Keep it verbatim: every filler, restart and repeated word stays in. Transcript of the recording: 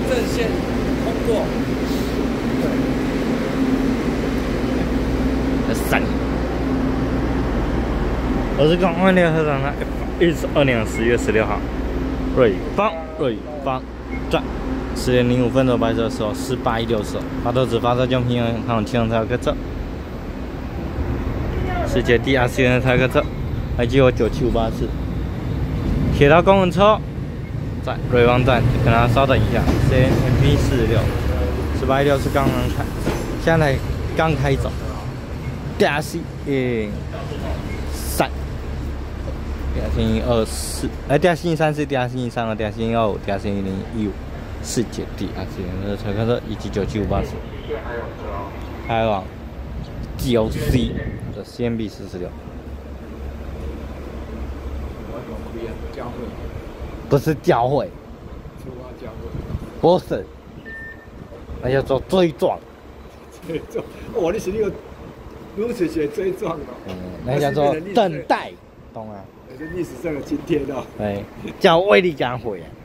证线通过。 三。我是港湾联合厂的一十二年十月十六号，瑞邦瑞邦站十点零五分的白色的时候，四八一六四，发豆子发射奖品还有轻量台客车，世界第二十元的台客车，还记我九七五八四，铁道公文车在瑞邦站，跟大家稍等一下 ，C M P 四十六，四八一六是刚刚开，现在刚开走。第二十一三，第二十一二四，哎，第二十一三四，第二十一三二，第二十一二五，第二十一零一五，世界第二十元的乘客车以及九七五八四，开往 G O C 的 C M B 四十六，不是交会，不是，那叫做追撞。 追撞，哇，你是那个。如此写追撞哦， 嗯，那叫做等待，懂吗？ 也是历史上的今天哦。 对，叫威力感会啊。